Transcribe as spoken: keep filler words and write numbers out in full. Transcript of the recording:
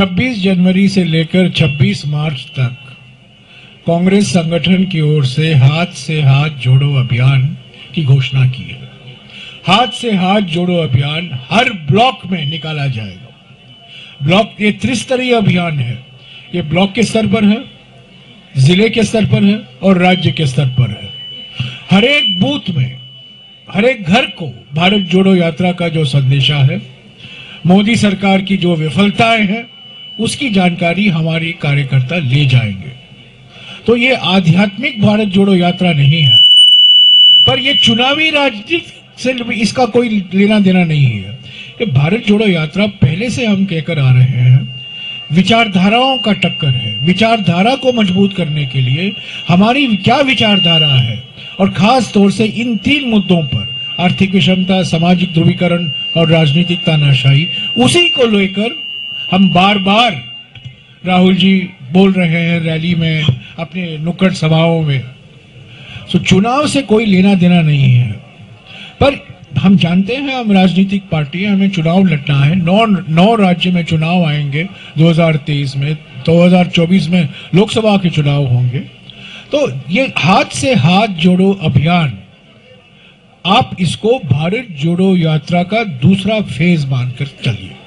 छब्बीस जनवरी से लेकर छब्बीस मार्च तक कांग्रेस संगठन की ओर से हाथ से हाथ जोड़ो अभियान की घोषणा की है। हाथ से हाथ जोड़ो अभियान हर ब्लॉक में निकाला जाएगा। ब्लॉक ये त्रिस्तरीय अभियान है। ये ब्लॉक के स्तर पर है, जिले के स्तर पर है और राज्य के स्तर पर है। हर एक बूथ में, हर एक घर को भारत जोड़ो यात्रा का जो संदेशा है, मोदी सरकार की जो विफलताएं हैं, उसकी जानकारी हमारी कार्यकर्ता ले जाएंगे। तो ये आध्यात्मिक भारत जोड़ो यात्रा नहीं है, पर ये चुनावी राजनीति से इसका कोई लेना देना नहीं है। ये भारत जोड़ो यात्रा पहले से हम कहकर आ रहे हैं, विचारधाराओं का टक्कर है। विचारधारा को मजबूत करने के लिए हमारी क्या विचारधारा है, और खास तौर से इन तीन मुद्दों पर, आर्थिक विषमता, सामाजिक ध्रुवीकरण और राजनीतिक तानाशाही, उसी को लेकर हम बार बार राहुल जी बोल रहे हैं रैली में, अपने नुक्कड़ सभाओं में। तो चुनाव से कोई लेना देना नहीं है, पर हम जानते हैं हम राजनीतिक पार्टी हैं, हमें चुनाव लड़ना है। नौ नौ राज्य में चुनाव आएंगे दो हज़ार तेईस में, दो हज़ार चौबीस में लोकसभा के चुनाव होंगे। तो ये हाथ से हाथ जोड़ो अभियान, आप इसको भारत जोड़ो यात्रा का दूसरा फेज मानकर चलिए।